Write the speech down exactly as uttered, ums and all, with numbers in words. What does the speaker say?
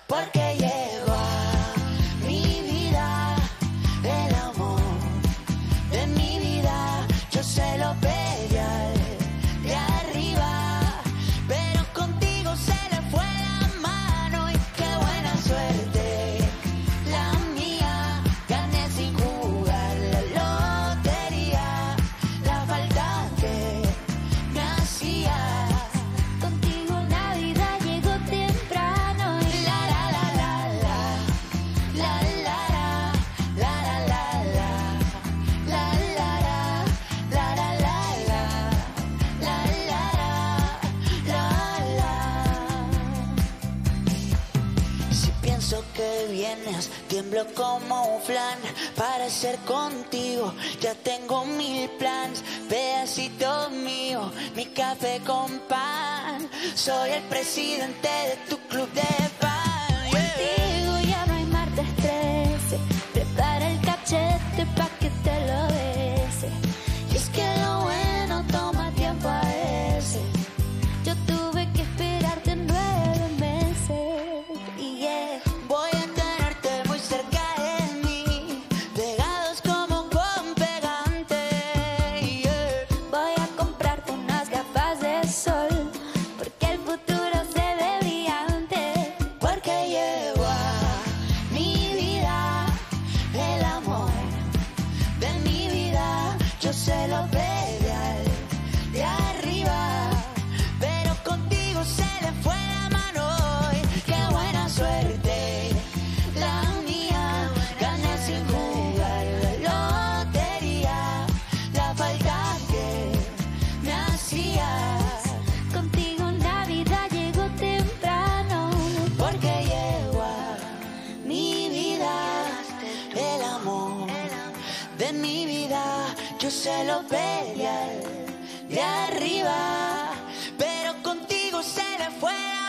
porque llegó a mi vida el amor de mi vida. Yo se lo pedí al de arriba, pero contigo se le fue la mano y qué buena suerte la mía. Gané sin jugar la lotería, la falta que me hacía. Contigo la vida llegó temprano y La la la la la, la la la, la la la la, la la la, la la la la, la la la, la. Si pienso que vienes, tiemblo como un flan. Para ser contigo ya tengo mil planes. Pedacito mío, mi café con pan. Soy el presidente de tu club de fan. Yeah. contigo ya no hay martes trece. Prepara el cachete pa' que te lo bese. Y es que lo bueno toma tiempo a veces. Yo tuve que esperarte nueve meses. Y yeah. Voy a tenerte muy cerca de mí, pegados como con pegante. Yeah. Voy a comprarte unas gafas de sol, porque el futuro se ve brillante. Porque llegó a mi vida el amor de mi vida. Yo se lo pedí al de arriba, pero contigo se le fue la mano y qué buena suerte la mía. Gané sin jugar la lotería, la falta que me hacías. Contigo la vida llegó temprano. Porque llegó a mi vida el amor de mi vida. Yo se lo pedí al de arriba, pero contigo se le fue